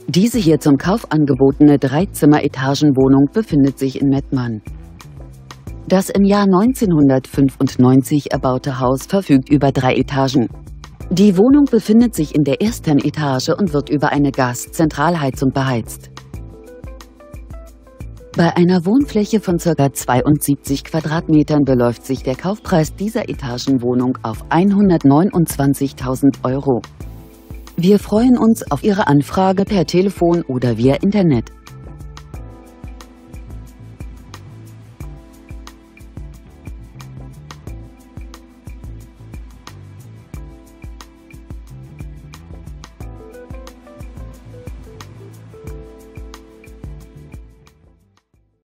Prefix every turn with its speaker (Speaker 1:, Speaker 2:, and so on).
Speaker 1: Diese hier zum Kauf angebotene Dreizimmer-Etagenwohnung befindet sich in Mettmann. Das im Jahr 1995 erbaute Haus verfügt über 3 Etagen. Die Wohnung befindet sich in der ersten Etage und wird über eine Gaszentralheizung beheizt. Bei einer Wohnfläche von ca. 72 Quadratmetern beläuft sich der Kaufpreis dieser Etagenwohnung auf 129.000 €. Wir freuen uns auf Ihre Anfrage per Telefon oder via Internet.